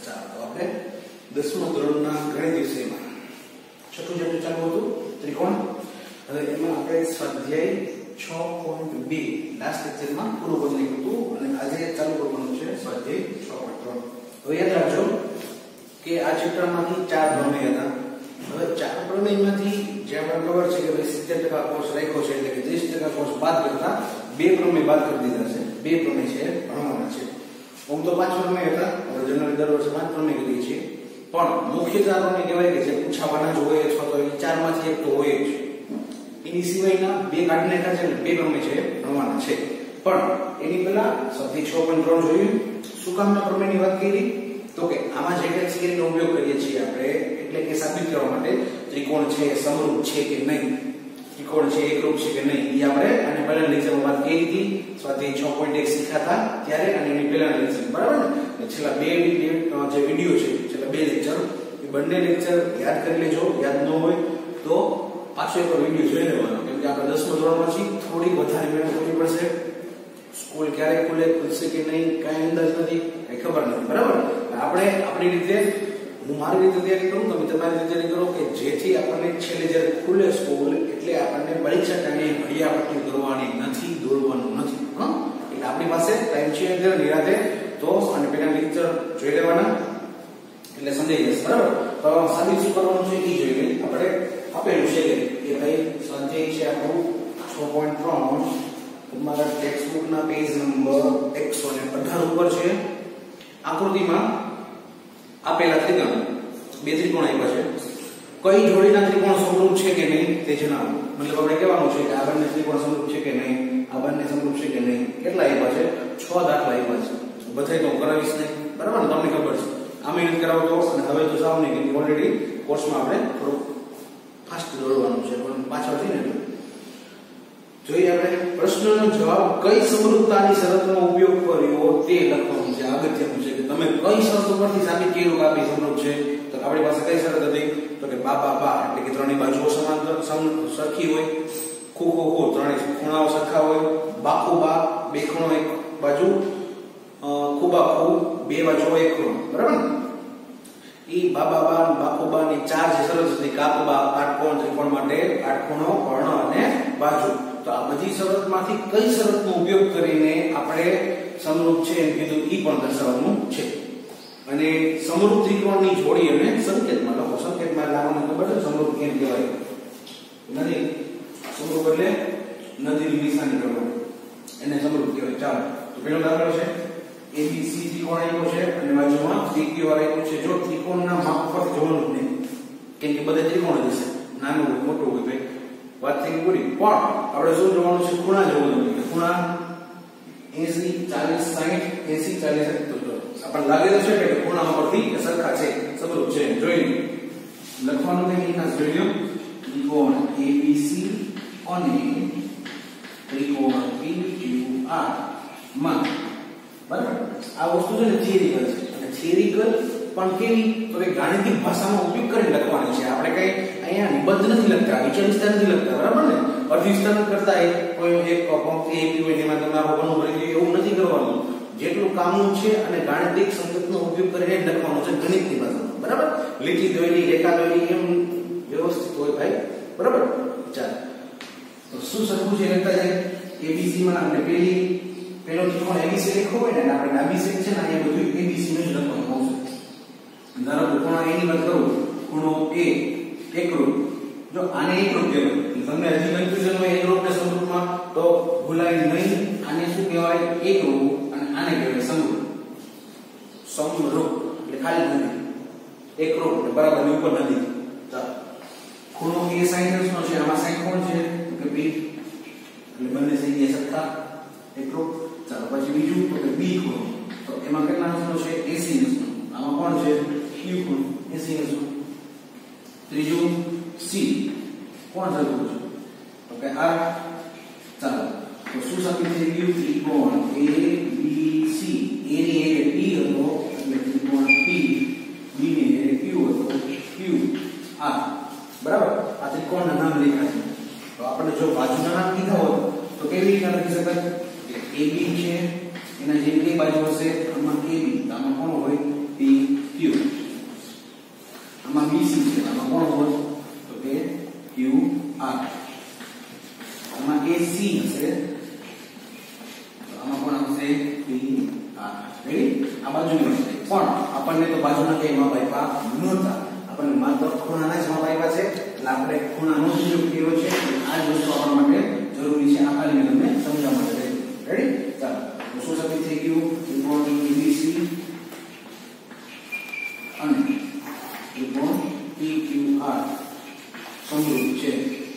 ચાલો તો આપણે 10મા ધોરણના ગણિત વિષયમાં છઠ્ઠું ચેપ્ટર ચાલુ હતું ત્રિકોણ. હવે એમાં આપણે સ્વાધ્યાય 6.2 લાસ્ટ લેક્ચરમાં પૂરું કરી લીધું હતું અને આજે ચાલુ કરવાનું છે સ્વાધ્યાય 6.3. હવે યાદ રાખજો કે આ ચેપ્ટરમાંથી 4 પ્રમેય હતા. હવે 4 પ્રમેયમાંથી જે આપણને ખબર છે કે ભાઈ 70% કોર્સ રાખ્યો છે એટલે કે 30% કોર્સ બાદ કરતા 2 પ્રમેય બાદ કરી દીધા છે. 2 પ્રમેય છે ભણવાના છે. આમ તો 5 પ્રમેય હતા, આપણે જનરલી દર વર્ષે 5 પ્રમેય કરીએ છીએ, પણ મુખ્ય 4 પ્રમેય કહેવાય કે જે પૂછાવાના જ હોય અથવા તો એ 4 માંથી એક તો હોય જ. એની સિવાયના 2 કાઢી નાખ્યા છે ને 2 પ્રમેય છે ભણવાના છે. પણ એની પહેલા સ્વાધ્યાય 6.3 જોયું. શું કામના પ્રમેયની વાત કરી? તો કે આમાં જે કંઈ થિયરીનો ઉપયોગ કરીએ છીએ આપણે, એટલે કે સાબિત કરવા માટે ત્રિકોણ છે સમરૂપ છે કે નહીં, ત્રિકોણ છે એકરૂપ છે કે નહીં, એ આપણે અને પહેલા લેક્ચરમાં વાત કરી હતી સ્વાધ્યાય 6.1 શીખાતા ત્યારે અને એની પહેલાના લેક્ચર, બરાબર ને? છેલ્લા 2 જે વિડિયો છે, છેલ્લા 2 લેક્ચર, એ બંને લેક્ચર યાદ કરી લેજો. યાદ ન હોય તો પાછો એક વિડિયો જોઈ લેવાનો, કેમ કે આપણે 10મા ધોરણમાં છીએ, થોડી વધારે મહેનત કરવી પડશે. સ્કૂલ ક્યારે ખુલશે કે નહીં કાંઈ અંદાજ નથી, કઈ ખબર નથી, બરાબર? આપણે આપણી રીતે, હું મારી રીતે તૈયારી કરું, તમે તમારી રીતે તૈયારી કરો કે જેથી આપણને છેલ્લે જ્યારે ખુલે સ્કૂલ એટલે આપણને પરીક્ષા ટાઈમે ઘડિયાપટ્ટી કરવાની નથી, દોડવાનું નથી. એટલે આપણી પાસે ટાઈમ છે અંદર નિરાતે તો અને પેલા લેક્ચર જોઈ લેવાના એટલે સમજાઈ જશે, બરાબર? તો સાબિત શું કરવાનું છે એ જોઈ લઈએ. આપણે આપેલું છે કે ભાઈ સ્વાધ્યાય છે આપણું 6.3, તમારા ટેક્સ્ટબુક ના પેજ નંબર 118 ઉપર છે. આકૃતિમાં આપેલા ત્રિકોણ, 2 ત્રિકોણ આપ્યા છે. કઈ જોડીના ત્રિકોણ સમરૂપ છે કે નહીં તે જણાવો. મતલબ આપણે કહેવાનું છે કે આ બંને ત્રિકોણ સમરૂપ છે કે નહીં, આ બંને સમરૂપ છે કે નહીં. કેટલા આપ્યા છે? 6 દાખલા આપ્યા છે. બધાય તો કરાવીશ નહીં, બરાબર ને? તમને ખબર છે આમે નથી કરાવતો અને હવે તો સાવ નહીં, કે ઓલરેડી કોર્સમાં આપણે થોડું ફાસ્ટ દોડવાનું છે, પણ પાછળથી ને જોઈએ. આપણે પ્રશ્નનો જવાબ કઈ સમરૂપતાની શરતનો ઉપયોગ કર્યો તે લખવાનું છે. અગત્યનું છે કે તમે કઈ શરત ઉપરથી સાબિત કર્યું કે આ સમરૂપ છે. તો આપણી પાસે કઈ શરત હતી? તો કે બા બા બા એટલે કે ત્રણેય બાજુઓ સમાંતર સરખી હોય, ખૂ ખૂ ખૂ ત્રણેય ખૂણાઓ સરખા હોય, બાખુ બા બે ખૂણો એક બાજુ, ખૂબા ખૂ બે બાજુઓ એક ખૂણો, બરાબર ને? ઈ બાબા બા બાખુબા ની 4 જે શરત હતી, કાપબા કાટકોણ ત્રિકોણ માટે કાટખૂણો કર્ણ અને બાજુ. તો આ બધી શરતમાંથી કઈ શરતનો ઉપયોગ કરીને આપણે સમરૂપ છે એમ કીધું ઈ પણ દર્શાવવાનું છે. અને સમરૂપ ત્રિકોણની જોડી અને સંકેતમાં લખો. સંકેતમાં લાવવાનું ખબર છે સમરૂપ કેમ કહેવાય? નદી સમરૂપ એટલે નદીની નિશાની કરવાની, એને સમરૂપ કહેવાય. ચાલો તો પેલો દાખલો છે ABC ત્રિકોણ આપ્યો છે અને બાજુમાં PQR આપ્યો છે. જો ત્રિકોણના માપ પર જોવાનું જ નહીં, કેમ કે બધા ત્રિકોણ જ હશે, નાનું હોય મોટું હોય, ભાઈ વાત થઈ પૂરી. પણ આપણે શું જોવાનું છે? ખૂણા જોવાનું છે. ખૂણા 80 40 60 80 40 તો આપણને લાગે છે કે ખૂણા ઉપરથી સરખા છે, સમરૂપ છે. જોઈ લખવાનું છે કે જોઈ લો ત્રિકોણ ABC અને ત્રિકોણ PQR માં, બરાબર? આ વસ્તુ છે ને થિયરિકલ છે, અને થિયરિકલ પણ કેવી? તો કે ગાણિતિક ભાષાનો ઉપયોગ કરીને લખવાની છે. આપણે કઈ અહીંયા નિબંધ નથી લખતા, વિચાર વિસ્તાર નથી લખતા, બરાબર ને? અર્થ વિસ્તાર કરતા કોઈ એક પંક્તિ આપી હોય એમાં તમે આખો બનવું પડી એવું નથી કરવાનું. જેટલું કામનું છે અને ગાણિતિક સંકેતનો ઉપયોગ કરીને લખવાનું છે ગણિતની ભાષામાં, બરાબર? લીટી દોરી, રેખા દોરી એમ વ્યવસ્થિત હોય, ભાઈ, બરાબર? ચાલો તો શું સરખું છે લખતા જાય. ABC માં આપણે પેલો ત્રિકોણ ABC લખ્યો હોય ને, આપણે ડાબી સાઈડ છે ને અહીંયા બધું ABC નું જ લખવાનું આવશે. ધારો કે ખૂણો A ની વાત કરું, ખૂણો A એકરૂપ, જો આને એકરૂપ કહેવાય. તમને હજી કન્ફ્યુઝન હોય એકરૂપ ને સમરૂપમાં તો ભૂલાય નહીં. આને શું કહેવાય? એકરૂપ, અને આને કહેવાય સમરૂપ. સમરૂપ એટલે ખાલી નથી, એકરૂપ એટલે બરાબર ની ઉપર નથી. ચાલો ખૂણો A sin નો છે, આમાં sin કોણ છે? કે B, એટલે બંને થઈ ગયા સરખા એકરૂપ. ચાલો પછી બીજું તો કે B ખૂણો, તો એમાં કેટલા અંશનો છે? 80 અંશનો. આમાં કોણ છે? Q ખૂણો 80 અંશનો. ત્રીજું C, કોણ સરખું છે? તો કે R. ચાલો તો શું સાબિત થઈ ગયું? ત્રિકોણ ABC, A ની એરે P હતો એટલે ત્રિકોણ P, B ની એરે Q હતો QR, બરાબર? આ ત્રિકોણના નામ લખ્યા છે. તો આપણે જો બાજુના નામ કીધા હોત તો કેવી રીતે લખી શકાય? AB છે એના જે કઈ બાજુ હશે? આમાં AB, આમાં કોણ હોય? PQ. કોણ હોય તો કે ક્યુ આર. આમાં AC હશે તો આમાં કોણ આવશે પી આર. રેડી? આ બાજુની હશે પણ આપણને તો બાજુના કઈ માપ આપ્યા નહોતા, આપણને માત્ર ખૂણાના જ માપ આપ્યા છે એટલે આપણે ખૂણાનો જ ઉપયોગ કર્યો છે. આ જ વસ્તુ આપણા માટે જરૂરી છે. આ ખાલી મેં તમને સમજાવવા માટે. રેડી? ચાલો તો શું સાબિત થઈ ગયું? ત્રિકોણ ABC અને ત્રિકોણ PQR સમરૂપ છે.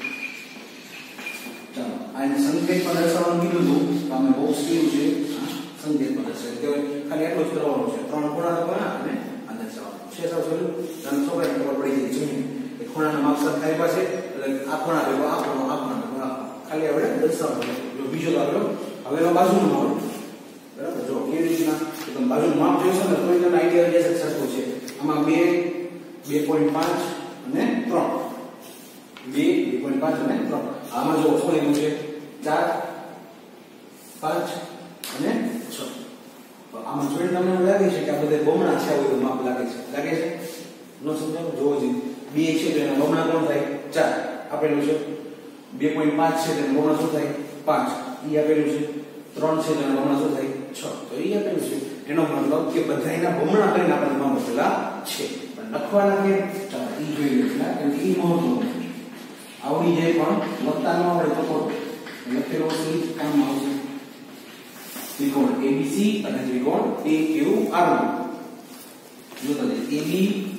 ચાલો આને સંકેતમાં દર્શાવવાનું કીધું હતું તો અમે બોક્સ કીધું છે સંકેતમાં દર્શાવે કે ખાલી એટલું જ કરવાનું છે. ત્રણ ખૂણા દર્શાવવાના અને આ દર્શાવવાનું છે. સાવ સરળ. તમને છોકરાને ખબર પડી ગઈ છે કે ખૂણાના માપ સરખા આપ્યા છે એટલે આ ખૂણા ભેગો આ ખૂણો આ ખૂણા ભેગો આ ખાલી આપણે દર્શાવવાનું. જો બીજો આવ્યો હવે એમાં બાજુનું માપ બરાબર. જો કેવી રીતના તમે બાજુનું માપ જોઈશો ને તો તમને આઈડિયા આવી જશે સરખું છે. આમાં 2 2.5 અને 3 2 2.5 અને 3. આમાં જો શું આવ્યું છે 4 5 અને 6. તો આમાં જોઈને તમને એવું લાગે છે કે આ બધા બમણા છે આવું માપ લાગે છે. લાગે છે? નો સમજાવ જોવો જોઈએ. 2 છે તો એના બમણા કોણ થાય 4 આપેલું છે. 2.5 છે તો એના બમણા શું થાય 5 ઈ આપેલું છે. 3 છે તો એના બમણા શું થાય 6 તો ઈ આપેલું છે. એનો મતલબ કે બધાયના બમણા કરીને આપણે માપ આપેલા છે. પણ લખવાના કે ચાલો ઈ જોઈ લેલા કે ઈ મહત્વનું આવડી જાય પણ લખતા ન આવડે તો લખેલો છે કામ આવશે. ત્રિકોણ ABC અને ત્રિકોણ PQR જો તો AB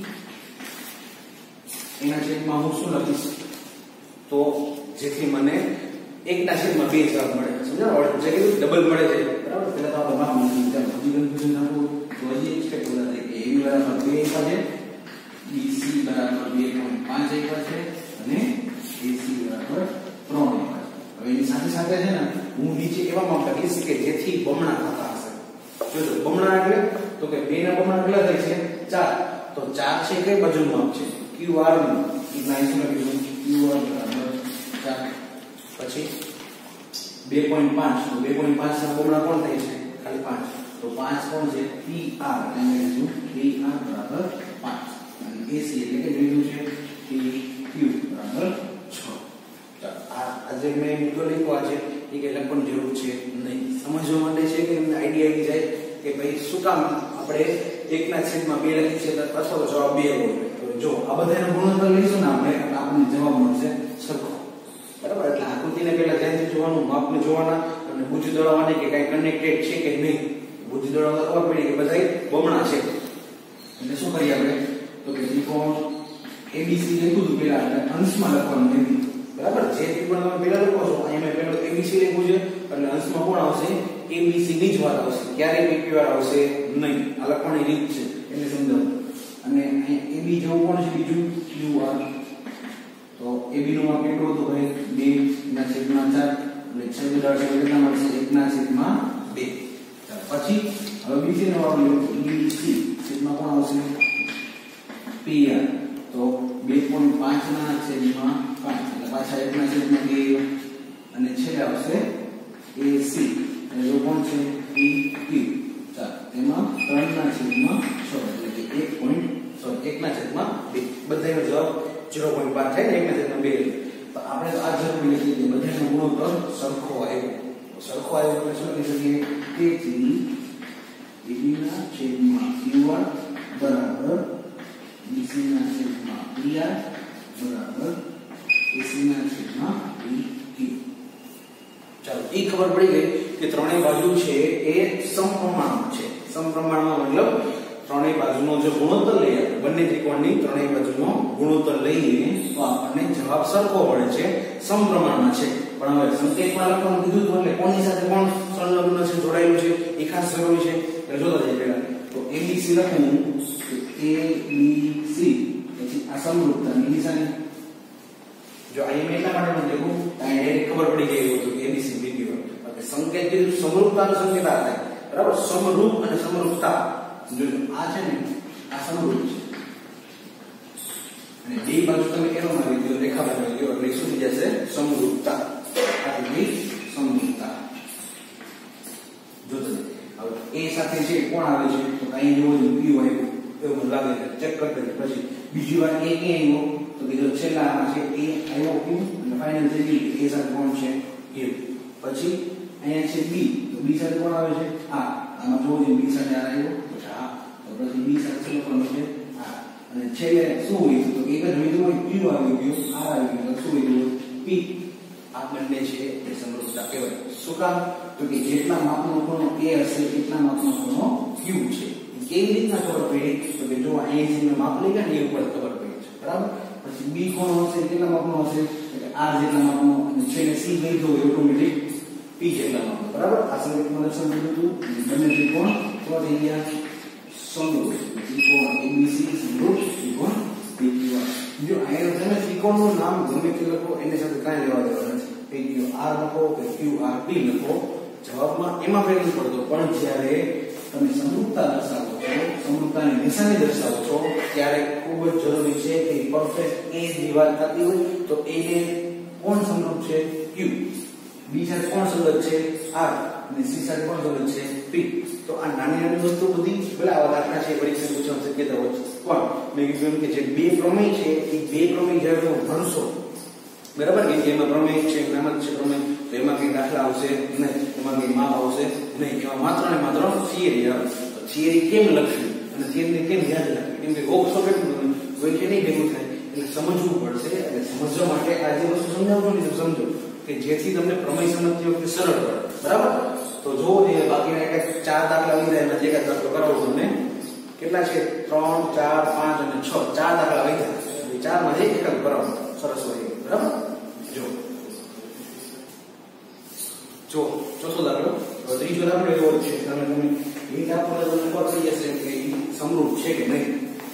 એના છેદમાં હું શું લખીશ તો જેથી મને 1/2 જવાબ મળે. સમજાવો? જે કીધું ડબલ મળે છે બરાબર. પહેલા તો આપણે માપ મૂકી દીધા. હજી કન્ફ્યુઝન થતું તો હજી એક સ્ટેપ બોલા થાય કે AB બરાબર 2 આપ્યા છે, BC બરાબર 2.5 આપ્યા છે અને AC બરાબર 3 આપ્યા છે. હવે એની સાથે સાથે છે ને હું નીચે એવા માપ લખીશ કે જેથી બમણા થતા હશે. જોજો બમણા એટલે તો કે 2 ના બમણા કેટલા થાય છે 4. તો 4 છે કઈ બાજુનું માપ છે QR નું. એટલે અહીં શું લખીશું QR બરાબર 4. પછી 2.5 તો 2.5 ના બમણા કોણ થાય છે ખાલી 5. તો 5 કોણ છે PR એટલે લખીશું PR બરાબર 5 અને AC એટલે કે જોઈતું છે PQ બરાબર 6. આજે મેં મુદ્દો લખ્યો છે એ કે લખવાની જરૂર છે નહીં. સમજવા માટે છે કે તમને આઈડિયા આવી જાય કે ભાઈ શું કામ આપણે 1/2 લખી છે અથવા તો જવાબ 2 હોય. તો જો આ બધાનો ગુણોત્તર લઈશું ને આપણને જવાબ મળશે સરખો. બરાબર? એટલે આકૃતિને પહેલા ધ્યાનથી જોવાનું, માપને જોવાના અને બુદ્ધિ દોડાવવાની કે કઈ કનેક્ટેડ છે કે નહીં. બુદ્ધિ દોડાવતા ખબર પડી કે બધાય બમણા છે. એટલે શું કરીએ આપણે તો કે ત્રિકોણ ABC લખ્યું હતું પહેલા એટલે અંશમાં લખવાનું નથી. બરાબર? જે ત્રિકોણ તમે પહેલા લખો છો અહીંયા મેં પહેલો ABC લખ્યું છે એટલે અંશમાં કોણ આવશે ABC ની જ વાત આવશે. ક્યારે PQR આવશે નહીં. આ લખવાની રીત છે એને સમજાવું. અને અહીંયા AB જેવું કોણ છે બીજું QR. તો AB નું માપ કેટલું હતું ભાઈ 2/4 એટલે છેદુદાર છે કેટલા મળશે 1/2. પછી હવે BC નો માપ લો BC છેદમાં કોણ આવશે PR. તો 2.5/5 એટલે પાછા 1/2 અને છેલ્લે આવશે AC એટલે જો કોણ છે PQ. ચાલો તેમાં 3/6 એટલે કે 1/2 બધાનો જવાબ 0.5 થાય ને 1/2. તો આપણે તો આ જરૂરી નથી કે બધાનો ગુણોત્તર સરખો આવ્યો. સરખો આવ્યો એટલે શું લખી શકીએ તેથી AB ના છેદમાં QR બરાબર BC ના છેદમાં PR બરાબર AC ના છેદમાં PQ. ચાલો એ ખબર પડી ગઈ કે ત્રણેય બાજુ છે એ સમપ્રમાણમાં છે. સમપ્રમાણમાં મતલબ ત્રણેય બાજુનો જે ગુણોત્તર લઈએ બંને ત્રિકોણની ત્રણેય બાજુનો ગુણોત્તર લઈએ તો આપણને જવાબ સરખો મળે છે, સમપ્રમાણમાં છે. પણ હવે સંકેતમાં લખવાનું કીધું તો એટલે કોની સાથે કોણ સંલગ્ન છે જોડાયેલું છે એ ખાસ જરૂરી છે. એટલે જોતા જઈએ પહેલા તો ABC લખવું તો ABC પછી આ સમરૂપતા ની નિશાની જો અહીંયા એટલા માટે મને લખું અહીંયા ખબર પડી ગઈ હતું કે ABC BQ. એટલે સંકેત કીધું સમરૂપતાનો સંકેત આ થાય. બરાબર? સમરૂપ અને સમરૂપતા જો આ છે ને આ સમરૂપ છે અને બે બાજુ તમે એરો મારી દો રેખા બનાવી દો એટલે શું થઈ જશે સમરૂપતા. આ થઈ સમરૂપતા. જો હવે A સાથે છે કોણ આવે છે તો અહીં જોવો Q આવ્યો એવું લાગે છે. ચેક કરી દઈએ. પછી બીજી વાર A ક્યાં આવ્યો તો તો કે જો છેલ્લામાં છે a આવ્યો q અને ફાઇનલ થઈ ગઈ a સાથે કોણ છે a. પછી અહીંયા છે b, તો b સાથે કોણ આવે છે આ. આમાં જોજો b સાથે આ આવ્યો તો આ, તો પછી b સાથે શું કોણ છે આ. અને છેલ્લે શું હોય તો એક જ વિધું હોય q આવી ગયો r આવી ગયો, શું વિધું p. આ બંને છે એ સમરૂપતા કહેવાય. શું કામ? તો કે જેટલા માપનો ખૂણો a હશે એટલા માપનો ખૂણો q છે. કેવી રીતના ખબર પડી? તો કે જો અહીંથી મેં માપ લઈ ગયા ને એ ઉપર ખબર પડી છે, બરાબર. પછી b ખૂણો હશે કેટલા માપનો હશે એટલે r જેટલા માપનો, અને છેલ્લે c લીધો ઓટોમેટિક p જેટલા માપનો, બરાબર. આ સમરૂપમાં દર્શન કર્યું હતું. બંને ત્રિકોણ કેવા થઈ ગયા? સમરૂપ. ત્રિકોણ abc સમરૂપ ત્રિકોણ pqr. જો અહીંયા તમે ત્રિકોણનું નામ ગમે તે લખો એની સાથે કાંઈ લેવા દેવા નથી. pqr લખો કે qrp લખો, જવાબમાં એમાં ફેર નથી પડતો. પણ જ્યારે તમે સમરૂપતા દર્શાવો છો, સમરૂપતાની નિશાની દર્શાવો છો, ત્યારે ખૂબ જ જરૂરી છે કે પરફેક્ટ a દીવાલ થતી હોય તો a ને કોણ સમરૂપ છે q, b સાથે કોણ સંગત છે r, અને c સાથે કોણ સંગત છે p. તો આ નાની નાની વસ્તુ બધી ભલે આવા દાખલા છે પરીક્ષા પૂછવાની શક્યતા હોય છે, પણ મેં કીધું કે જે બે પ્રમેય છે એ બે પ્રમેય જ્યારે તમે ભણશો, બરાબર, કે એમાં પ્રમેય છે એમાં છે પ્રમેય, તો એમાં કઈ દાખલા આવશે નહીં, એમાં કઈ માપ આવશે નહીં, એમાં માત્ર ને માત્ર થિયરી આવે. તો થિયરી કેમ લખવી અને થિયરીને કેમ યાદ રાખવી? કેમ કે ઓક્સો કેટલું કોઈ કે નહીં ભેગું થાય એટલે સમજવું પડશે. અને સમજવા માટે આ જે વસ્તુ સમજાવજો ને સમજો કે જેથી તમને પ્રમેય સમજતી વખતે સરળ પડે, બરાબર. તો જો એ બાકીના એક 4 દાખલા લીધા એમાં એક દાખલો કરાવો તમને. કેટલા છે? 3, 4, 5 અને 6, 4 દાખલા લીધા. એ 4 માંથી એક જ કરાવો, સરસ હોય, બરાબર. જો ચોથો દાખલો, ત્રીજો દાખલો એવો છે તમે એ દાખલો તમને ખબર પડી જશે કે સમરૂપ છે કે નહીં.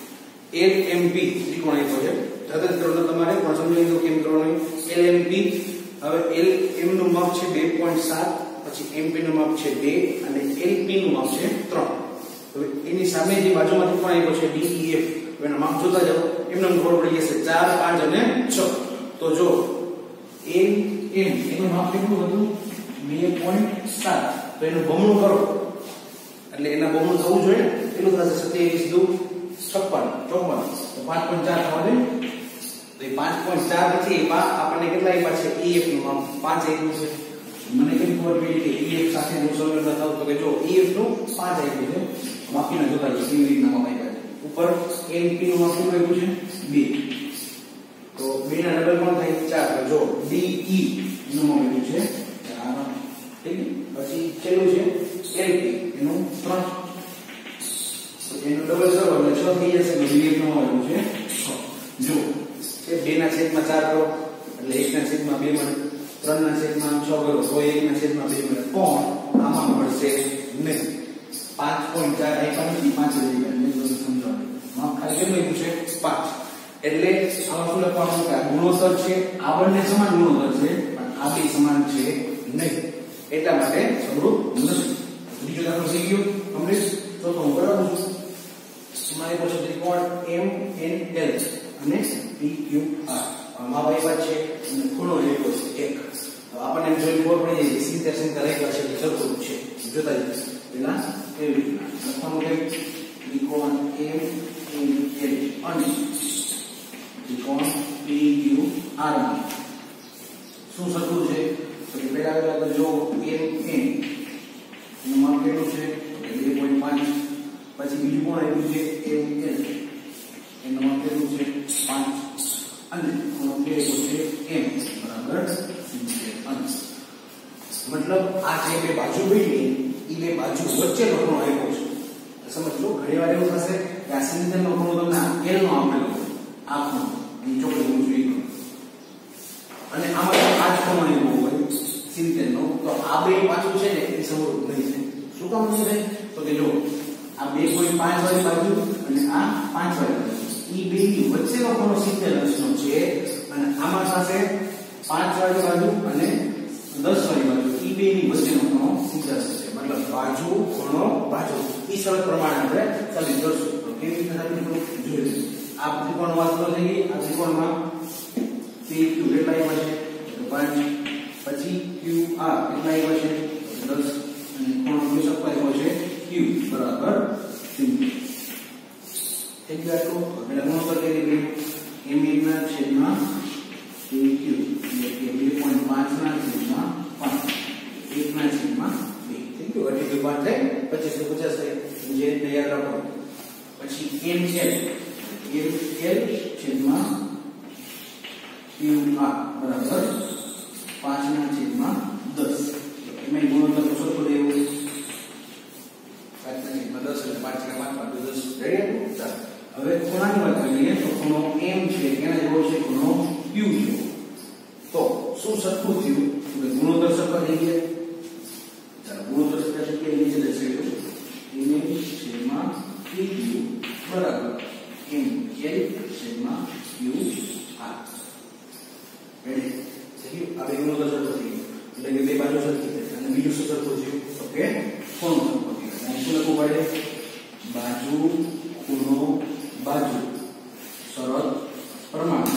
LMP ત્રિકોણ આપ્યો છે, તદ્દન કરો તમારે પણ સમજી લો કેમ કરવાનું. LMP, હવે LM નું માપ છે 2.7, પછી MP નું માપ છે 2 અને LP નું માપ છે 3. હવે એની સામે જે બાજુમાં ત્રિકોણ આપ્યો છે DEF, એના માપ જોતા જાઓ, એમને ખબર પડી જશે 4, 5 અને 6. તો જો LM એનું માપ કેટલું હતું? 2.7. તો એનું બમણું કરો એટલે એના બમણું થવું જોઈએ ને. કેટલું થશે? 27 દુ 56, 54. તો 5.4 થવા દે. તો એ 5.4 પછી આપણને કેટલા આપ્યા છે? EF નું માપ 5 આપ્યું છે. મને કેમ ખબર પડી કે EF સાથે નો સંબંધ થતો? તો કે જો EF નું 5 આપ્યું છે, બાકીના જોતા જો કેવી રીતના માપ આપ્યા છે. ઉપર LP નું માપ કેટલું આપ્યું છે? 2. તો 2 ના ડબલ કોણ થાય? 4. તો જો DE નું માપ આપ્યું છે 4. ઠીક. પછી છેલ્લું છે LP એનું 3. તો એનું ડબલ કરો એટલે 6 થઈ જશે. DF નું માપ આપ્યું છે 6. જો 2 ના છેદમાં 4 કરો એટલે 1 ના છેદમાં 2 મળે, 3 ના છેદમાં 6 કરો તો 1 ના છેદમાં 2 મળે. પણ આમાં મળશે નહીં. 5.4 આપ્યા નથી, 5 જ આપ્યા. મેં તમને સમજાવ્યું. માપ ખાલી કેટલું આપ્યું છે? 5. એટલે આમાં શું લખવાનું કે આ ગુણોત્તર છે, આ બંને સમાન ગુણોત્તર છે, પણ આ બે સમાન છે નહીં, એટલા માટે સમરૂપ નથી. બીજો દાખલો થઈ ગયો કમ્પ્લીટ. તો હું કરાવું છું. તમારી પાસે ત્રિકોણ MNL અને PQR માપ આપ્યા છે અને ખૂણો આપ્યો છે 1. તો આપણને જોઈ ખબર પડી જાય સીધા સીધા રેખા છે સરખું છે. જોતા જઈએ પેલા કેવી રીતના લખવાનું કે ત્રિકોણ MNL અને ત્રિકોણ PQR શું સરખું છે? તો કે પહેલા જો MN એનું માપ કેટલું છે? 2.5. પછી બીજું કોણ આવ્યું છે? ML એનું માપ કેટલું છે? 5. અને ખૂણો કેટલો છે? M બરાબર 70. મતલબ આ જે બે બાજુ બની એ બે બાજુ વચ્ચેનો ખૂણો આપ્યો છે. સમજો ઘણી વાર એવું થશે કે આ સિલિન્ડરનો ખૂણો તમને L નો આપેલો છે, આ ખૂણો અહીં ચોકડી હું જોઈ અને આમાં આ જ ખૂણો આવ્યો હોય સિલિન્ડરનો, તો આ બે પાછું છે ને એ સમરૂપ નહીં થાય. શું કામ નહીં થાય? તો કે જો આ 2.5 વાળી બાજુ અને આ 5 વાળી બાજુ ઈ બે ની વચ્ચેનો ખૂણો 70 અંશનો છે, અને આમાં સાથે 5 વાળી બાજુ અને 10 વાળી બાજુ ઈ બે ની વચ્ચેનો ખૂણો 70 અંશ છે. મતલબ બાજુ ખૂણો બાજુ ઈ શરત પ્રમાણે આપણે સાબિત કરશું. તો કેવી રીતે સાબિત કરવું જોઈએ? આ ત્રિકોણ વાસ્તવ થઈ ગઈ. આ ત્રિકોણમાં PQ કેટલા આવ્યા છે? 5. પછી QR કેટલા આવ્યા છે? 10. અને ખૂણો કયો આવ્યો છે? Q બરાબર 0. થઈ ગયું આટલું. એટલે ગુણોત્તર કરી દઈએ. m ના છેદમાં q એટલે કે 2.5 ના છેદમાં 5 1 ના છેદમાં 2 થઈ ગયું 25 થાય 2550 થાય જે રીતે યાદ રાખો પછી m છે l છેદમાં q બરાબર 5 ના છેદમાં 10 એમાં ગુણોત્તર તો સરખો લેવો 5 ના છેદમાં 10 એટલે 5 ના 5 10 રેડી ચાલો હવે ખૂણાની વાત કરીએ તો ખૂણો m છે એના જેવો છે ખૂણો q છે તો શું સરખું થયું કે ગુણોત્તર સરખા થઈ ગયા ચાલો ગુણોત્તર સરખા થઈ ગયા નીચે દર્શાવ્યું m છેદમાં q બરાબર m l છેદમાં q r રેડી સહી આ બે ગુણોત્તર સરખો થઈ ગયો એટલે કે બે બાજુ સરખી થઈ અને બીજું શું સરખું થયું તો કે ખૂણો સરખો થયો અને શું લખવું પડે બાજુ ખૂણો બાજુ શરત પ્રમાણ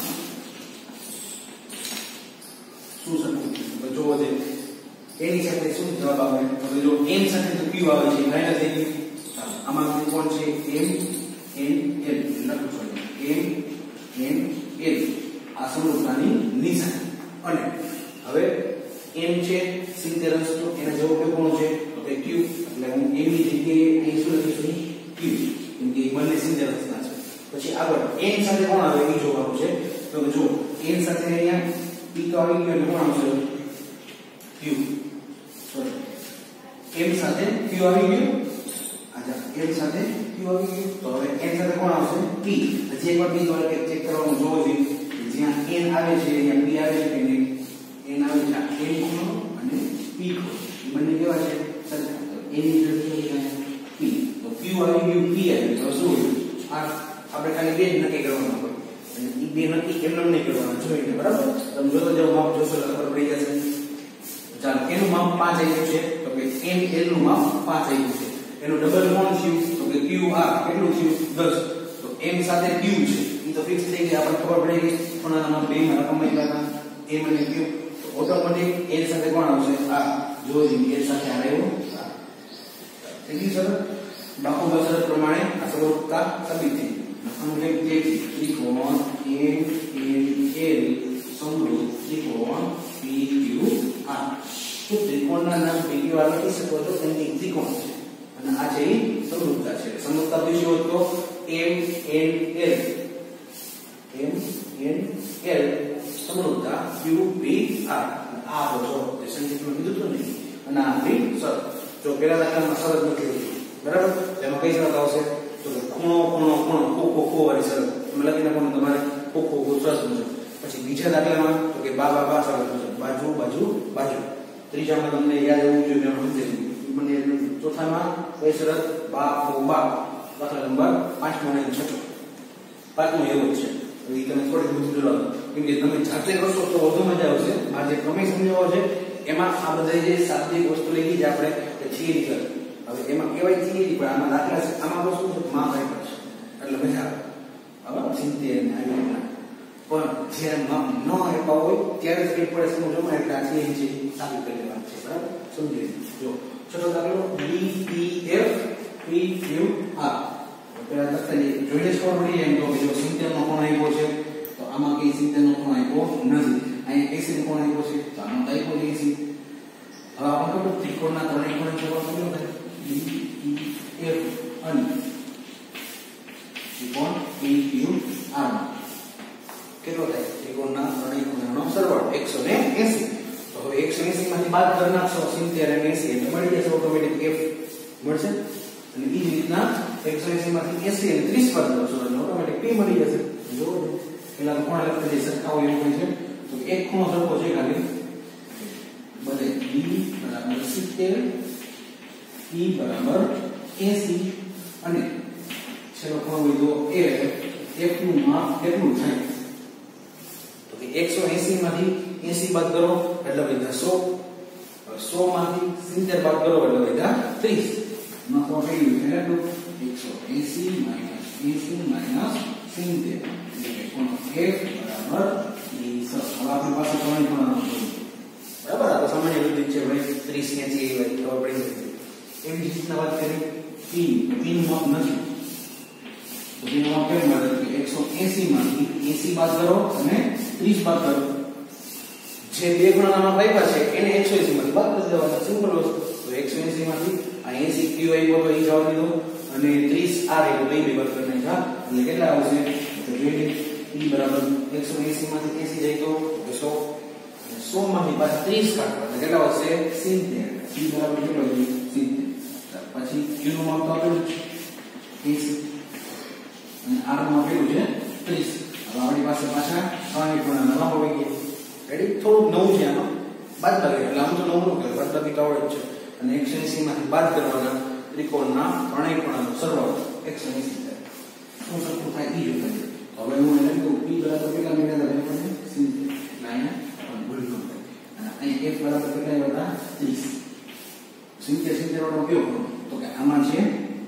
શું સરખું તો જોવો છે એની સાથે શું જવાબ આવે તો જો n સાથે તો q આવે છે માઈનસ થઈ ગયું આમાં ત્રિકોણ છે m n l લખવું પડે m n l આ સમરૂપતાની નિશાની અને હવે m છે 70 અંશ તો એના જેવો કે કોણ છે તો કે q એટલે હું m ની જગ્યાએ અહીં શું લખીશું q કેમ કે બંને 70 અંશના છે પછી આગળ n સાથે કોણ આવે એ જોવાનું છે તો જો n સાથે અહીંયા p તો આવી ગયો એટલે કોણ આવશે q સોરી m સાથે q આવી ગયો આજા m સાથે q આવી ગયો તો હવે n સાથે કોણ આવશે p હજી એકવાર p દ્વારા ચેક કરવાનું જોવો જોઈએ જ્યાં n આવે છે અહીંયા p આવે છે કે નહીં n આવે છે n ખૂણો અને p ખૂણો બંને કેવા છે સરખા n ની દ્રષ્ટિએ p તો q આવી ગયું p આવી તો શું આ આપણે ખાલી બે નક્કી કરવાનું હોય અને એ બે નક્કી એમ નહીં કરવાનું જોઈને બરાબર તમે જોતો જાવ માપ જોશો એટલે ખબર પડી જશે ચાલો એનું માપ 5 આવ્યું છે તો કે m l નું માપ 5 આવ્યું છે એનું ડબલ કોણ થયું તો કે q r કેટલું થયું 10 તો m સાથે q છે એ તો ફિક્સ થઈ ગઈ આપણને ખબર પડી ગઈ ખૂણાના બે માં રકમ લખ્યા m અને q તો ઓટોમેટિક l સાથે કોણ આવશે r જો l સાથે r આવ્યું થઈ ગયું સર બાકુ બસરત પ્રમાણે આ સમરૂપતા સાબિત થઈ અને જે ત્રિકોણ m n l સમરૂપ ત્રિકોણ p q r તો ત્રિકોણના નામ પૈકી વાર લખી શકો છો એની ત્રિકોણ છે અને આ છે સમરૂપતા છે સમરૂપતા પૂછ્યો તો m n l સમરૂપતા q p r આ બોલો જે સંકેતમાં કીધું તો નહીં અને આ આપણી શરત જો પેલા દાખલામાં શરત નથી બરાબર એમાં કઈ શરત આવશે તો ખૂણો ખૂણો ખૂણો ખો ખો વાળી શરત તમે લખી નાખો તમારે ખો ખો શરત મુજબ પછી બીજા દાખલામાં તો કે બા બા બા શરત મુજબ બાજુ બાજુ બાજુ ત્રીજામાં તમને યાદ હોવું જોઈએ મેં સમજાવ્યું મને ચોથામાં કઈ શરત બા ખો બા દાખલા નંબર 5 અને 6 પાંચમો એવો જ છે એ તમે થોડી બધું જોડાવો કેમ કે તમે જાતે કરશો તો વધુ મજા આવશે આ જે પ્રમેય સમજાવો છે એમાં આ બધા જે શાબ્દિક વસ્તુ લઈ જે આપણે થિયરી કરી હવે એમાં કેવાય થિયરી પણ આમાં દાખલા છે આમાં વસ્તુ માપ આપ્યા છે એટલે મજા આવે હવે ચિંતા ને આવી રીતના પણ જ્યારે માપ ન આપ્યા હોય ત્યારે જ કઈ પડે સમજવામાં એટલે આ થિયરી છે સાબિત કરી દેવાનું છે બરાબર સમજી જો છઠ્ઠો દાખલો d e f p q r પેલા દાખલા જોઈને જ ખબર પડી એમ તો જો 70 નો કોણ આપ્યો છે તો આમાં કઈ 70 નો કોણ આપ્યો નથી અહીં 80 નો કોણ આપ્યો છે તો આમાં આપ્યો 80 હવે આપણે ખબર ત્રિકોણના ત્રણેય કોણ જોવા મળ્યો ને d e f અને ત્રિકોણ p q r કેટલો થાય ત્રિકોણના ત્રણેય ખૂણાનો સરવાળો 180 તો હવે 180 માંથી બાદ કરી નાખશો 70 અને 80 એટલે મળી જશે ઓટોમેટિક f મળશે અને એ જ રીતના 180 માંથી 80 અને 30 બાદ કરશો એટલે ઓટોમેટિક p મળી જશે જો પેલા કોણ લખતા જે સરખા હોય એવું છે તો એક ખૂણો સરખો છે ખાલી બધે d બરાબર 70 e બરાબર 80 અને છેલ્લો ખૂણો લીધો f નું માપ કેટલું થાય તો કે 180 માંથી 80 બાદ કરો એટલે વધ્યા 100 100 માંથી 70 બાદ કરો એટલે વધ્યા 30 નો તો કેટલું છે એટલું 180 માઈનસ 80 માઈનસ 70 એટલે ખૂણો f બરાબર 20 હવે આપણી પાસે ત્રણ ખૂણાનો બરાબર આ તો સામાન્ય રીતે છે ભાઈ 30 80 એ વાળી ખબર પડી જશે એવી રીતના વાત કરી p નું માપ નથી તો એમાં કેમ મળે કે 180 માંથી 80 બાદ કરો અને 30 બાદ કરો. જે બે ખૂણામાં આપ્યા છે એને 180 માંથી બાદ કરી દેવાના. સિમ્પલ વસ્તુ. તો 180 માંથી આ 80 ક્યુ આવ્યો તો એ જવાબ દીધો અને 30 આર આવ્યો તો એ બે બાદ કરી નાખ્યા. એટલે કેટલા આવશે? તો જોઈએ e બરાબર 180 માંથી 80 જાય તો 100 માંથી પાછા 30 કાઢવા એટલે કેટલા આવશે? 70. e બરાબર કેટલો છે? 70. પછી q નું માપ તો આપેલું છે 80 અને r નું આપેલું છે 30. હવે આપણી પાસે પાછા 3 ખૂણા નવા હોય ગયા. રેડી? થોડુંક નવું છે આમાં બાદબાકી. એટલે આમ તો નવું કે બાદબાકી તો આવડે જ છે. અને 180 માંથી બાદ કરવાના ત્રિકોણના ત્રણેય ખૂણાનો સરવાળો 180 થાય. શું સરખું થાય એ જોતા. હવે હું એને કહું p બરાબર કેટલા મેળવ્યા હતા? 70. અહીંયા પણ ભૂલ ન થાય. અને અહીં f બરાબર કેટલા આવ્યા હતા? 30. 70 વાળો કયો ખૂણો? તો કે આમાં છે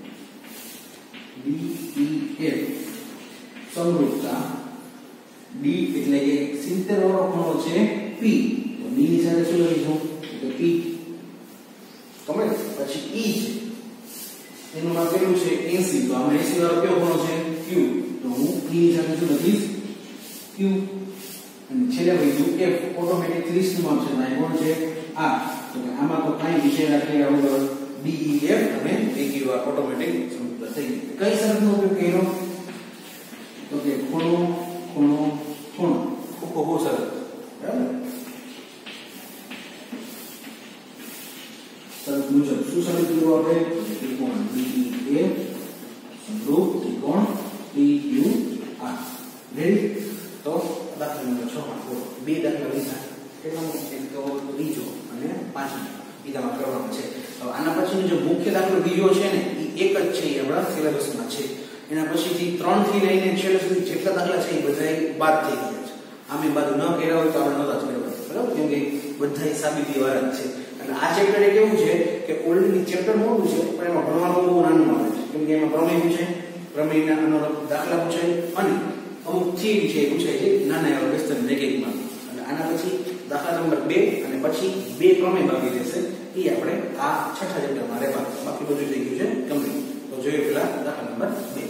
DEF. સમરૂપતા D એટલે કે 70 વાળો ખૂણો છે P. તો D ની સાથે શું લખીશું? તો P. કમે પછી E છે એનું નામ કેટલું છે? 80. તો આમાં 80 વાળો કયો ખૂણો છે? Q. તો હું E ની સાથે શું લખીશ? Q. અને છેલ્લે વૈધું F. ઓટોમેટિક 30 નું માપ છે. અહીં કોણ છે? R. તો કે આમાં તો કાઈ વિષય રાખી વગર DEF અને AQ ઓટોમેટિક સમરૂપતા થઈ ગઈ. કઈ શરતનો ઉપયોગ કર્યો? તો કે ખૂણો ખૂણો ખૂણો. ખૂબ સરસ. બરાબર? શરત મુજબ શું શરત કર્યું આપણે? ત્રિકોણ DEF સમરૂપ ત્રિકોણ PQR. રેડી? તો દાખલા નંબર 6 માં બે દાખલા લીધા. કેટલાનો? એક તો બીજો અને પાંચમો બીજામાં કરવાનો છે. હવે આના પછીનો જે મુખ્ય દાખલો બીજો છે ને એ એક જ છે. એ આપણા સિલેબસમાં છે. એના પછીથી 3 થી લઈને છેલ્લે સુધી જેટલા દાખલા છે એ બધા બાદ થઈ ગયા છે. આમે બાદ ન કર્યા હોય તો આપણે નહોતા જ કરવા. બરાબર? કેમ કે બધા સાબિતી વાળા જ છે. અને આ ચેપ્ટર એ કેવું છે કે ઓલરેડી ચેપ્ટર મોટું છે પણ એમાં ભણવાનું બહુ નાનું આવે છે. કેમ કે એમાં પ્રમેય પૂછે, પ્રમેયના અનુરૂપ દાખલા પૂછાય અને અમુક થિયરી છે એ પૂછાય છે નાના એવા વેસ્ટર્ન મેકેનિકમાં. અને આના પછી દાખલા નંબર 2 અને પછી 2 પ્રમેય બાકી રહેશે. એ આપણે આ છઠ્ઠા ચેપ્ટરમાં રહેવા. બાકી બધું થઈ ગયું છે કમ્પ્લીટ. તો જોઈએ પેલા દાખલા નંબર 2.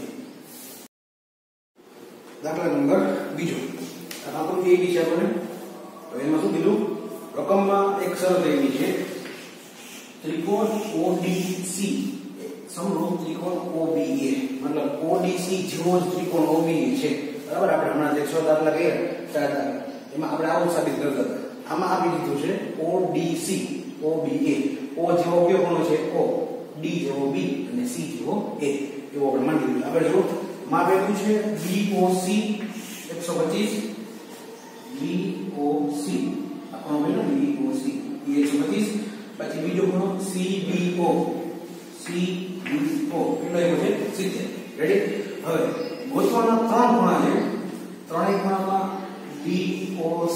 દાખલા નંબર બીજો. આકૃતિ એવી છે આપણે. તો એમાં શું કીધું? રકમમાં એક શરત એવી છે ત્રિકોણ ODC સમરૂપ ત્રિકોણ OBA. મતલબ ODC જેવો જ ત્રિકોણ OBA છે. બરાબર? આપણે હમણાં જે 6 દાખલા કર્યા એમાં આપણે આવું સાબિત કરતા હતા. આમાં આપી દીધું છે ODC OBA. O જેવો કયો ખૂણો છે? O. D જેવો B અને C જેવો A. એવો આપણે માની લીધું. આગળ જો માપ આપ્યું છે BOC 125 BOC. આપણો બેનો BOC એ 125. પછી બીજો ખૂણો CBO કેટલો આવ્યો છે? 70. રેડી? હવે ગોતવાના 3 ખૂણા છે. ત્રણેય ખૂણામાં BOC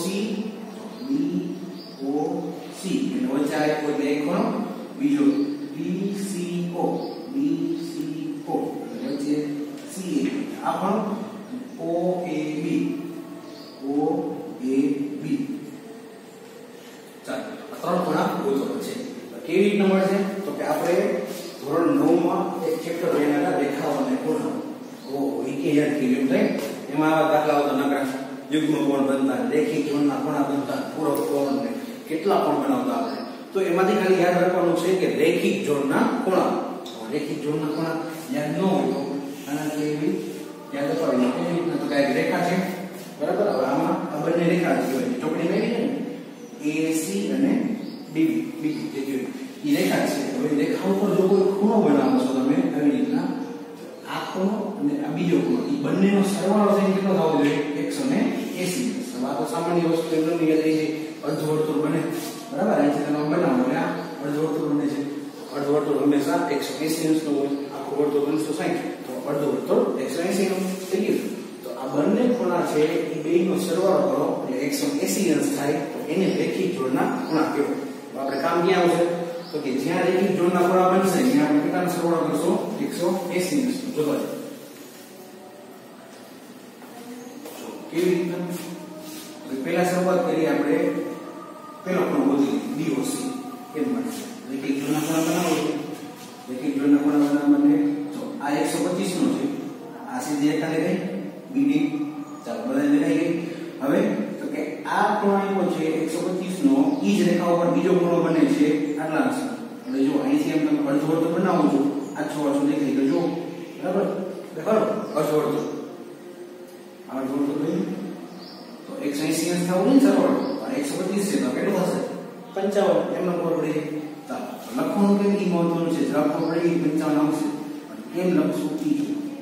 એટલે વચ્ચે આ એક ખૂણો, બીજો BCO એટલે વચ્ચે CA આ ખૂણો, OAB ચાલો આ 3 ખૂણા ગોતવાના છે. કેવી રીતના મળશે? તો કે આપણે ધોરણ 9 માં એક ચેપ્ટર ભણ્યા રેખાઓ અને ખૂણા. એ કે યાદ કર્યું થાય. એમાં આવા દાખલાઓ તો નકરા યુગ્મ કોણ બનતા, રેખિક ઝોનના ખૂણા બનતા, પૂરક કોણ ને કેટલા કોણ બનાવતા આપણે. તો એમાંથી ખાલી યાદ રાખવાનું છે કે રેખિક ઝોનના ખૂણા. રેખિક ઝોનના ખૂણા યાદ ન હોય તો આનાથી એવી યાદ અપાવી. કેવી રીતના? તો કાંઈક રેખા છે. બરાબર? હવે આમાં આ બંને રેખા કહેવાય. ચોકડી મેળવી છે ને AC અને DB જે કહેવાય એ રેખા છે. હવે રેખા ઉપર જો કોઈ ખૂણો બનાવો છો તમે આવી રીતના, આ ખૂણો અને આ બીજો ખૂણો એ બંનેનો સરવાળો થઈને કેટલો થવો જોઈએ? 180. હવે આ તો સામાન્ય વસ્તુ એકદમ યાદ રહી છે. અર્ધવર્તુળ બને. બરાબર? અહીંથી તમે બનાવો એટલે આ અર્ધવર્તુળ બને છે. અર્ધવર્તુળ હંમેશા 180 અંશનું હોય. આખું વર્તુળ 360. તો અર્ધવર્તુળ 180 નું થઈ ગયું. તો આ બંને ખૂણા છે એ બેયનો સરવાળો કરો એટલે 180 અંશ થાય. તો એને રેખિક ઝોનના ખૂણા કહેવાય. તો આપણે કામ ક્યાં આવશે? તો કે જ્યાં રેખિક ઝોનના ખૂણા બનશે ત્યાં આપણે કેટલાનો સરવાળો કરશો? 180 અંશ. જોવા દો કેવી રીતના. પહેલા શરૂઆત કરી આપણે પેલો ખૂણો ગોતી BOC. કેમ મળશે? રેખિક ઝોનના ખૂણા બનાવો. રેખિક ઝોનના ખૂણા બનાવવા માટે જો આ 125 નો છે, આ સીધી એટલે જો અહીંથી એમ તમે અર્ધવર્તુળ બનાવો છો આછો આછો દેખાય તો જો બરાબર દેખાડો અર્ધવર્તુળ તો 180 અંશ થવું ને સરળ અને 125 છે તો કેટલું થશે 55 એમનો ખબર પડી ચાલો લખવાનું કે ઈ મહત્વનું છે જવાબ ખબર પડી 55 આવશે કેમ લખશું ઈ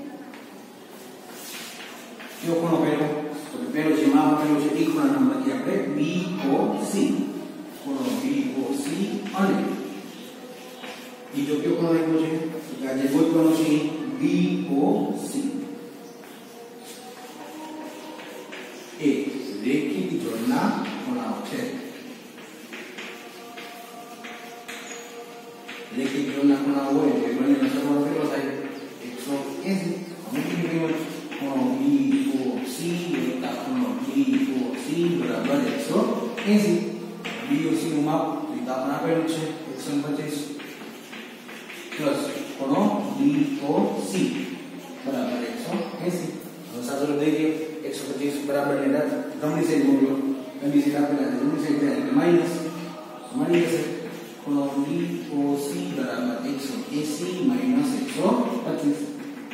કયો ખૂણો પહેલો તો પહેલો જે માં આપેલો છે ઈ ખૂણાનું નામ લખીએ આપણે BOC ખૂણો BOC અને બીજો કયો ખૂણો આપ્યો છે તો આ જે ગોતવાનો છે BOC એ રેખિક જોડના ખૂણાઓ છે રેખિક જોડના ખૂણાઓ હોય એટલે બંનેનો સરવાળો કેટલો થાય 180 ખૂણો BOC વત્તા ખૂણો BOC બરાબર 180 BOC નું માપ તો આપણે આપેલું છે 125 પ્લસ ખૂણો BOC બરાબર 180 હવે સાદો દઈ દઈએ 125 બરાબર ને જમણી સાઈડ મોકલો જમણી સાઈડ આપેલા છે જમણી સાઈડ જાય એટલે માઈનસ મળી જશે ખૂણો BOC બરાબર 180 માઈનસ 125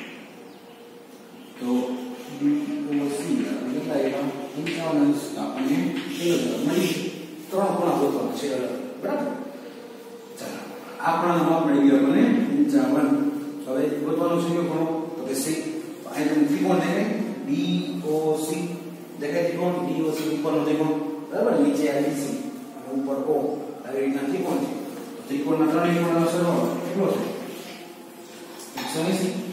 તો BOC બરાબર કેટલા 55 અંશ આપણને કેટલો મળી ત્રણ ખૂણા ગોતવાના છે બરાબર ચાલો આ ખૂણાનો માપ મળી ગયો મને 55 હવે ગોતવાનું છે ખૂણો તો કે C અહીં તમને ત્રિકોણ દેખાય DOC દેખાય ત્રિકોણ DOC ઉપરનો ત્રિકોણ બરાબર નીચે ABC અને ઉપર O આવી રીતના ત્રિકોણ છે તો ત્રિકોણના ત્રણેય ખૂણાનો સરવાળો કેટલો છે 180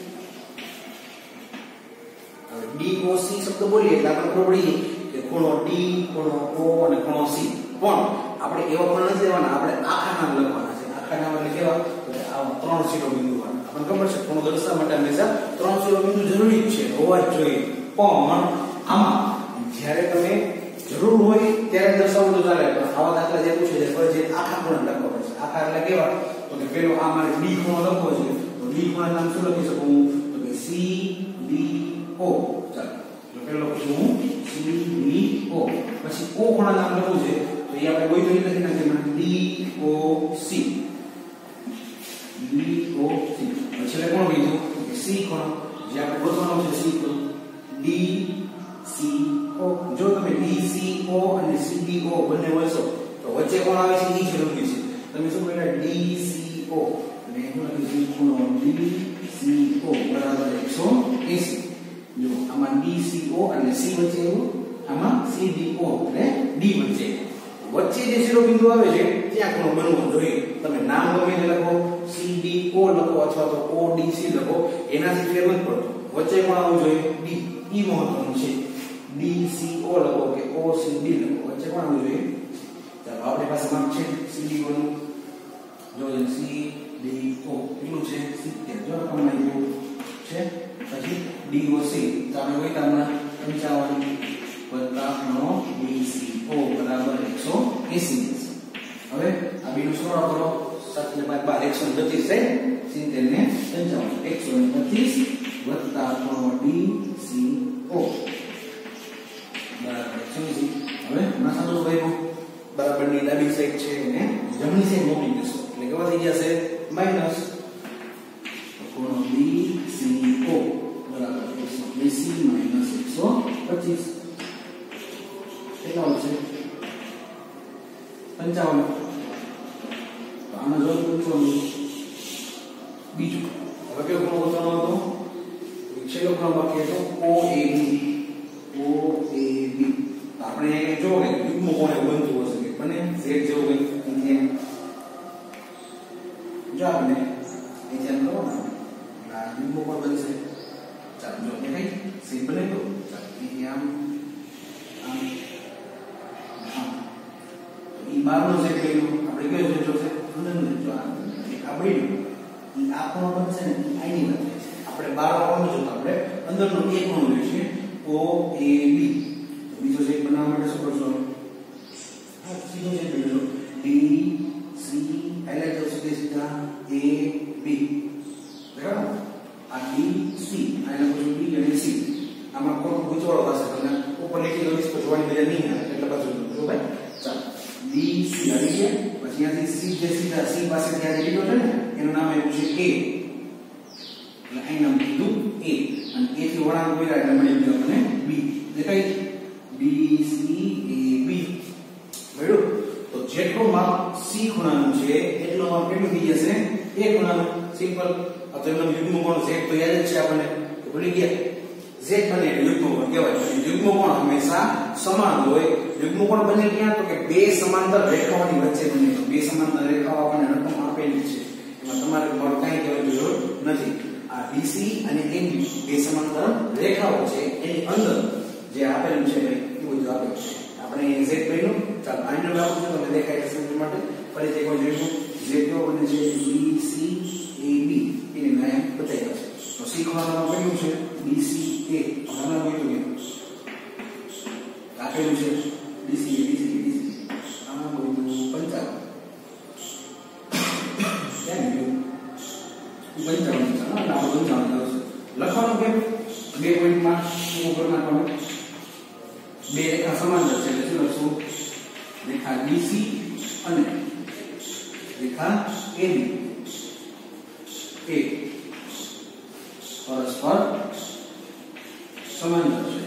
હવે DOC શબ્દ બોલીએ એટલે આપણે ખબર પડી કે ખૂણો D ખૂણો O અને ખૂણો C પણ આપણે એવા ખૂણા નથી લેવાના આપણે આખા નામ લખવાના છે આખા નામ એટલે કેવા તો આ ત્રણ શિરોબિંદુ આપણને ખબર છે ખૂણો દર્શાવવા માટે હંમેશા ત્રણ શિરોબિંદુ જરૂરી છે હોવા જ જોઈએ પણ આમાં જ્યારે તમે જરૂર હોય ત્યારે દર્શાવવું તો ચાલે પણ આવા દાખલા જે પૂછે છે ફરજિયાત આખા ખૂણા લખવા પડશે આખા એટલે કેવા તો કે પેલો આ મારે D ખૂણો લખવો છે તો D ખૂણા નામ શું લખી શકું તો કે CDO ચાલો તો પેલો લખું હું CDO પછી O ખૂણા નામ લખવું છે તો એ આપણે કોઈ તો લખી નાખીએ DOC પછી કોણ કીધું કે C ખૂણો જે આપણે ગોતવાનો છે C ખૂણો DCO જો તમે DCO અને CDO બંને વળશો તો વચ્ચે કોણ આવે છે એ જરૂરી છે તમે શું બોલ્યા DCO અને હું લખી ખૂણો DCO બરાબર 180 જો આમાં DCO અને C વચ્ચે એવું આમાં CDO અને D વચ્ચે વચ્ચે જે શિરોબિંદુ આવે છે ત્યાં ખૂણો બનવો જોઈએ તમે નામ ગમે તે લખો CDO લખો અથવા તો ODC લખો એનાથી ફેર નથી પડતો વચ્ચે પણ આવવું જોઈએ D ઈ મહત્વનું છે DCO લખો કે OCD લખો વચ્ચે પણ આવવું જોઈએ ચાલો આપણી પાસે માપ છે CDO નું જો CDO કેટલું છે 70 જો તમને આવ્યું છે પછી DOC તો આપણે કોઈ તમને 55 વત્તા ખૂણો DCO બરાબર 180 હવે આ બેનો સરવાળો કરો 7 ને 5 132 છે 70 ને 55 132 વત્તા ખૂણો DCO બરાબર 180 હવે ના સાદો ભાઈઓ બરાબર ની ડાબી સાઈડ છે અને જમણી સાઈડ મોકલી દેશો એટલે કેવા થઈ જશે માઈનસ ખૂણો DCO બરાબર 180 માઈનસ 125 કેટલા આવશે 55 તો આનો જવાબ પૂછવાનો બીજું હવે કયો ખૂણો ગોતવાનો હતો છેલ્લો ખૂણો બાકી હતો OAB આપણે અહીંયા જો કે યુગ્મ કોણ બનતું હશે કે બને z જેવું કંઈક એમ જો આપણે એ જેમ કરો ને આ યુગ્મ કોણ બનશે ચાલો જો દેખાય c બને તો ચાલો એ આમ ઈ બારનો છે કે આપણે કયો છે જોશે અંદરનો જો આ બન્યું ઈ આ ખૂણો બનશે ને આની બનશે આપણે બાર કોણ જોતા આપણે અંદરનો એક ખૂણો જોઈશે OAB બીજો છે બનાવવા માટે શું કરશો આ સીધો છે બીજો DC હાઈલાઈટ કરશો કે સીધા AB બરાબર આ DC આના પછી B અને C આમાં કોણ ગુચવાળો પાસે તમને ઉપર લીટી લખીશ તો જોવાની મજા નહીં આવે એટલે બાજુ જો ભાઈ ચાલો DC આવી ગયા પછી અહીંયાથી C જે સીધા C પાસે ત્યાં લીધો છે ને એનું નામ આપ્યું છે A, એટલે અહીં નામ કીધું A, અને A થી વળાંક કર્યા એટલે મળી ગયો મને B. દેખાય B C A B. બરાબર, તો જેટલું માપ C ખૂણાનું છે એટલું માપ કેટલું થઈ જશે A ખૂણાનું. સિમ્પલ. આ તો એનો યુગ્મ કોણ Z તો યાદ જ છે આપણને, તો ભૂલી ગયા. Z બને એટલે યુગ્મ કોણ કહેવાય. યુગ્મ કોણ હંમેશા સમાન હોય. યુગ્મ કોણ બને ક્યાં? તો કે બે સમાંતર રેખાઓની વચ્ચે બને. તો બે સમાંતર રેખાઓ આપણને રકમ આપેલી છે, એમાં તમારે કાંઈ કહેવાની જરૂર નથી. આ BC અને AB બે સમાંતર રેખાઓ છે, એની અંદર જે આપેલું છે ભાઈ એ બધું આપેલું છે. આપણે Z બન્યું. ચાલો આનો લાભ છે તમને દેખાય છે સમજવા માટે. ફરીથી કોઈ જોઈશું. Z નો બને છે BC AB, એને મેં બતાવ્યા છે. તો C ખૂણાનું કયું છે BCA. હમણાં બોલ્યું આપેલું છે BCA આ બોલ્યું 55. કેમ ગયું 55 ના 55 આવશે. લખવાનું કેમ? 2 પોઈન્ટમાં શું કરી નાખવાનું? બે રેખા સમાંતર છે એટલે શું લખશું? રેખા BC અને રેખા AB એ પરસ્પર સમાંતર છે.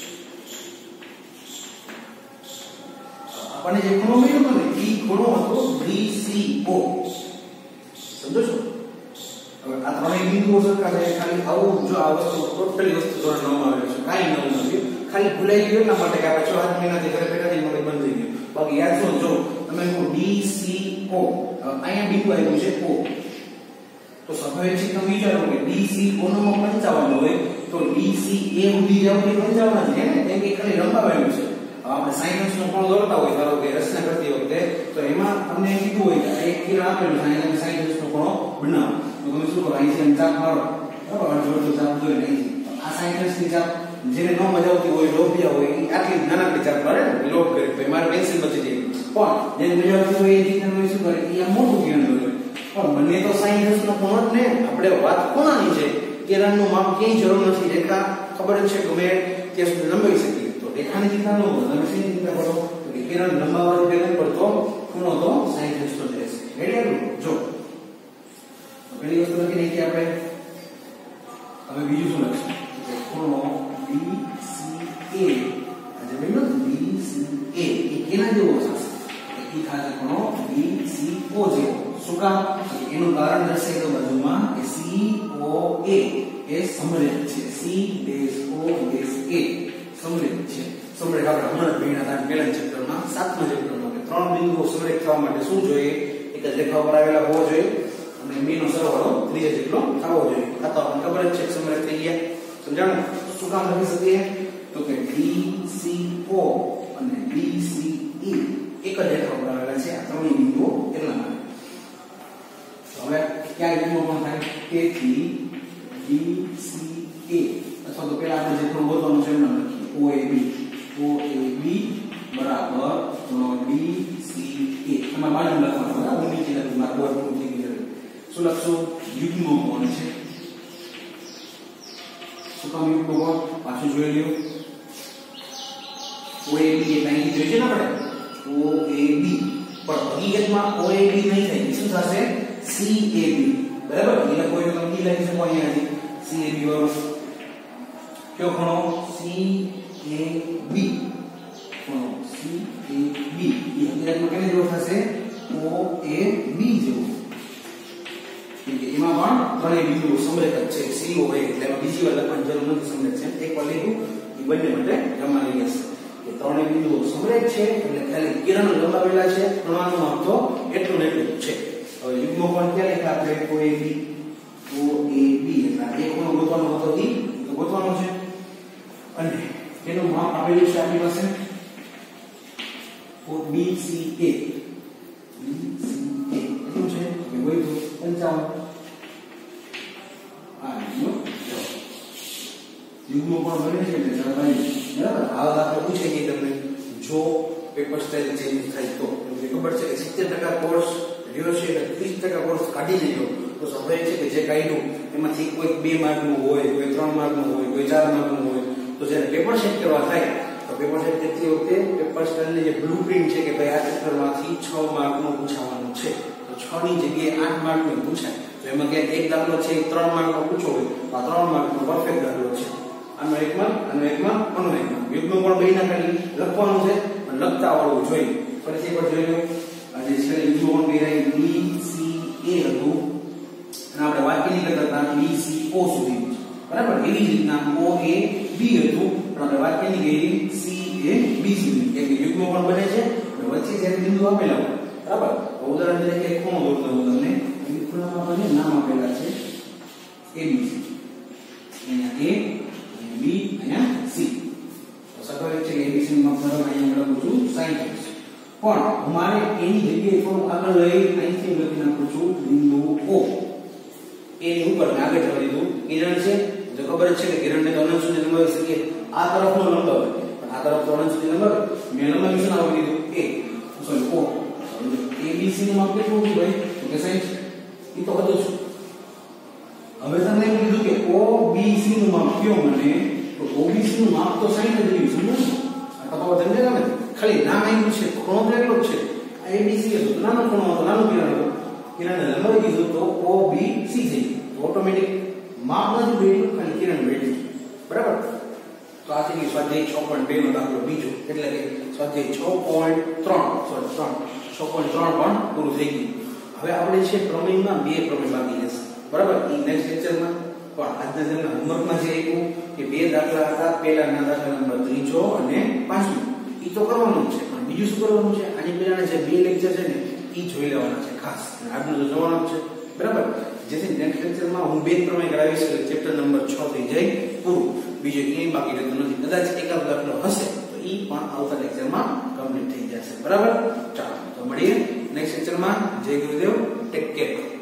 આપણને જે ખૂણો મળ્યો ને એ ખૂણો હતો BCO. સમજો છો? હવે આ ત્રણેય બિંદુઓ સરખા છે. ખાલી આવું જો આ વસ્તુ ટોટલી વસ્તુ ધોરણ 9 માં આવે છે, કાઈ નવું નથી. ખાલી ભૂલાઈ ગયું એના માટે કે આપણે 6 મહિનાથી ઘરે બેઠા મગજ બંધ થઈ ગયું. બાકી યાદ છો જો તમે BCO અહીંયા બિંદુ આવ્યું છે O, તો સ્વાભાવિક છે તમે વિચારો કે BCO નો 55 હોય તો BCA સુધી જાવ તો 55 છે ને, કેમ કે ખાલી લંબાવાયું છે. આપણે સાઇનસ નો કોણ દોરતા હોય ધારો કે રચના કરતી વખતે, તો એમાં તમને કીધું હોય કે એક કિરણ આપેલું છે અને સાઇનસ નો કોણ બનાવો, તો તમે શું કરો? અહીંથી ચાપ મારો, બરાબર, અડધો ચાપ દોરી અહીંથી. આ સાઇનસ ની ચાપ જેને ન મજા આવતી હોય, લોભિયા હોય, એ આટલી નાનકડી ચાપ મારે ને લોભ કરે, ભાઈ મારે પેન્સિલ બચી જાય. પણ જેને મજા આવતી હોય એ રીતે શું કરે? એ આ મોટું કિરણ દોરે. પણ મને તો સાઇનસ નો કોણ જ ને, આપણે વાત કોણાની છે? કિરણનું માપ ક્યાંય જરૂર નથી. રેખા ખબર જ છે ગમે ત્યાં સુધી લંબાવી શકીએ. તો રેખાની ચિંતા ન કરો, તમે શેની ચિંતા કરો? તો કિરણ લંબાવવાનું પેટર્ન પર તો ખૂણો તો સાઇનસ નો જ રહેશે. રેડી? જો પેલી વસ્તુ લખી નાખી આપણે. હવે બીજું શું લખશું? ખૂણો BCA. આજે બન્યો BCA એ કેના જેવો થશે? એ થાય ખૂણો BCO જેવો. શું કામ? એનું કારણ દર્શાવી દો બાજુમાં કે COA એ સમરેખ છે. COA સમરેખ છે. સમરેખ આપણે હમણાં ભણ્યા હતા પહેલા ચેપ્ટરમાં, 7મા ચેપ્ટરમાં કે ત્રણ બિંદુઓ સમરેખ થવા માટે શું જોઈએ? એક જ રેખા પર આવેલા હોવો જોઈએ અને B નો સરવાળો 3 જેટલો થવો જોઈએ. આ તો આપણને ખબર જ છે કે સમરેખ થઈ ગયા. સમજાણું? શું કામ લખી શકીએ? તો કે BCO અને BCE એક જ રેખા પર આવેલા છે. આ ત્રણેય બિંદુઓ એટલા માટે. હવે ક્યાં બિંદુઓ પણ થાય? તેથી BCA અથવા તો પેલા આપણે જે ખૂણો ગોતવાનો છે એમ લખીએ OAB બરાબર ખૂણો BCA. એમાં બાજુ લખવાનું, બરાબર, નીચે લખવું, મારું બોર્ડ પૂરું થઈ ગયું. શું લખશું? યુગ્મ કોણ છે. શું કામ યુગ્મ કોણ? પાછું જોઈ લ્યો. OAB એટલે અહીં જોઈ છે ને આપણે OAB, પણ હકીકતમાં OAB નહીં થાય. શું થશે? CAB. બરાબર, એટલે કોઈ તો તમે લખી શકો અહીંયાથી CAB વાળો. કયો ખૂણો? CAB. ખૂણો CAB એ હકીકતમાં કેને જેવો થશે? OAB જેવો. કેમ કે એમાં પણ ત્રણેય બિંદુઓ સમરેખ જ છે. COA એટલે એમાં બીજી વાર લખવાની જરૂર નથી. સમરેખ છે. એક વાર લીધું એ બંને માટે જમા લઈ જશે. કે ત્રણેય બિંદુઓ સમરેખ છે એટલે ખાલી કિરણ લંબાવેલા છે. ખૂણાનું માપ તો એટલું ને એટલું છે. હવે યુગ્મ કોણ ક્યાં લખ્યા આપણે? OAB. એટલે એક ખૂણો ગોતવાનો હતો એ તો ગોતવાનો છે. અને તેનું માપ આપેલું છે આપણી પાસે BCA. એટલું છે કે હોય તો 55. આ યુગ્મ પણ બને છે એટલે સરવાળી. બરાબર, આ આપણે પૂછે કે તમને જો પેપર સ્ટાઇલ ચેન્જ થાય તો તમને ખબર છે કે 70% કોર્સ રહ્યો છે એટલે 30% કોર્સ કાઢી લેજો તો સ્વાભાવિક છે કે જે કાઢ્યું એમાંથી કોઈ 2 માર્કનું હોય, કોઈ 3 માર્કનું હોય, કોઈ 4 માર્કનું હોય, તો જ્યારે પેપર સેટ કરવા થાય તો પેપર સેટ કરતી વખતે પેપર સ્ટાઇલની જે બ્લુપ્રિન્ટ છે કે ભાઈ આ ચેપ્ટરમાંથી 6 માર્કનું પૂછવાનું છે, તો 6 ની જગ્યાએ 8 માર્કનું પૂછાય, તો એમાં કે એક દાખલો છે 3 માર્કનો પૂછો હોય તો આ 3 માર્કનો પરફેક્ટ દાખલો છે. આનો એક માર્ક, આનો એક માર્ક, આનો એક માર્ક. યુગ્મ પણ બેયના ખાલી લખવાનું છે પણ લખતા આવડવું જોઈએ. ફરીથી એકવાર જોઈ લો. આ જે છે યુગ્મ પણ બેરાય B C A હતું અને આપણે વાક્યની કરતા હતા B C O સુધી, બરાબર. એવી જ રીતના O A B હતું પણ આપણે વાક્યની ગઈ C A B સુધી. એટલે યુગ્મ પણ બને છે અને વચ્ચે જ્યારે બિંદુ આપેલા હોય, બરાબર. તો ઉદાહરણ તરીકે એક ખૂણો દોરતો હું તમને. એ ખૂણામાં મને નામ આપેલા છે ABC. અહીંયા A B અહીંયા C. તો સ્વાભાવિક છે કે ABC નું માપ ધરો અહીંયા લખું છું 60. પણ મારે એની જગ્યાએ થોડું આગળ લઈ અહીંથી લખી નાખું છું બિંદુ O. એની ઉપર આગળ જવા દીધું. કિરણ છે, જો ખબર છે કે કિરણને તો અનંત સુધી લંબાવી શકીએ. આ તરફનો લંબાવે પણ આ તરફ તો અનંત સુધી લંબાવે. મેં લંબાવી આપી દીધું A સોરી O. ABC નું માપ કેટલું હતું ભાઈ? તો કે 60. એ તો હતું જ. હવે તમને એમ કીધું કે OBC નું માપ કયો મને, તો OBC નું માપ તો 60 જ રહ્યું, સમજો? આ તો તમને ગમે ખાલી નામ આવ્યું છે, ખૂણો તો એટલો જ છે. આ ABC હતો, નાનો ખૂણો હતો, નાનું કિરણ હતું. કિરણને લંબાવી દીધું તો OBC થઈ ગયું. ઓટોમેટિક માપ નથી બેઠું, ખાલી કિરણ બેઠું, બરાબર. તો આ થઈ ગયું સ્વાધ્યાય 6.2 નો દાખલો બીજો, એટલે કે સ્વાધ્યાય 6.3 પણ પૂરું થઈ ગયું. હવે આપણે છે પ્રમેયમાં 2 પ્રમેય બાકી રહેશે, બરાબર. એ નેક્સ્ટ લેક્ચરમાં. પણ આજના તમને હોમવર્કમાં જે આપ્યું કે 2 દાખલા હતા, પહેલાના દાખલા નંબર 3 અને 5મો, એ તો કરવાનું જ છે. પણ બીજું શું કરવાનું છે? આની પહેલાના જે 2 લેક્ચર છે ને એ જોઈ લેવાના છે ખાસ. આજનું તો જોવાનું છે, બરાબર. જેથી નેક્સ્ટ લેક્ચરમાં હું 2 પ્રમેય કરાવીશ એટલે ચેપ્ટર નંબર 6 થઈ જાય પૂરું. બીજું ક્યાંય બાકી રહેતું નથી. કદાચ એકાદ દાખલો હશે તો એ પણ આવતા લેક્ચરમાં કમ્પ્લીટ થઈ જશે, બરાબર. ચાલો તો મળીએ નેક્સ્ટ લેક્ચરમાં. જય ગુરુદેવ, ટેક કેર.